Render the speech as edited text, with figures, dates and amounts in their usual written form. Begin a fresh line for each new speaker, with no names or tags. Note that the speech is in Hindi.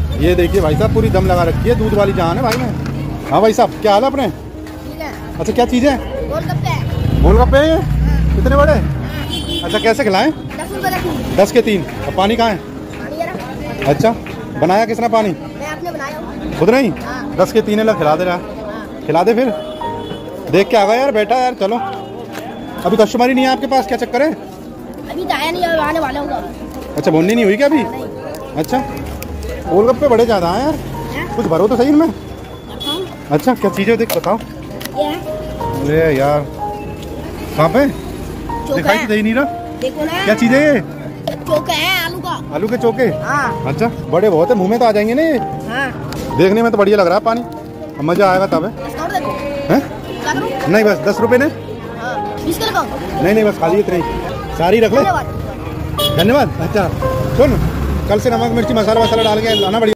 ये देखिए भाई साहब, पूरी दम लगा रखी है, दूध वाली जान है भाई में। हाँ भाई साहब, क्या हाल है अपने?
ठीक है।
अच्छा, क्या चीज़ है?
गोलगप्पे।
गोलगप्पे हैं? कितने बड़े? अच्छा, कैसे खिलाएं?
10 रुपए का 3।
10 के 3। और पानी कहाँ है?
पानी जरा।
अच्छा, बनाया किसने पानी?
मैं आपने बनाया हूँ।
खुद नहीं?
हाँ।
10 के 3 लग खिला दे रहा।
हाँ।
खिला दे फिर। देख के आ गया यार, बेटा यार, चलो। अभी कस्टमर ही नहीं है आपके पास, क्या चक्कर है?
अभी तो आया नहीं, अब आने वाला होगा।
अच्छा, बोलनी नहीं हुई क्या अभी?
नहीं।
अच्छा, गोलगप्पे बड़े ज़्यादा हैं यार, कुछ भरो तो सही इनमें। अच्छा, क्या चीज़ है देख बताओ।
ये है।
अरे यार, कहाँ पे?
चोखा
दिखाई तो
है।
दे ही नहीं रहा।
देखो ना।
क्या चीज़ है ये?
चोखा है आलू का।
आलू के चोखे?
हाँ।
अच्छा, बड़े बहुत है, मुंह में तो आ जाएंगे ना ये।
हाँ।
देखने में तो बढ़िया लग रहा है पानी, अब मज़ा आएगा तब है।
डिस्काउंट देखो।
हैं?
क्या करूँ?
नहीं बस 10 रुपये ने?
हाँ। 20 का लगाओ।
नहीं नहीं, बस खाली इतने ही, सारी रख ले।
धन्यवाद।
धन्यवाद। अच्छा सुन, कल से नमक मिर्ची मसाला वसाला डाल के लाना बढ़िया।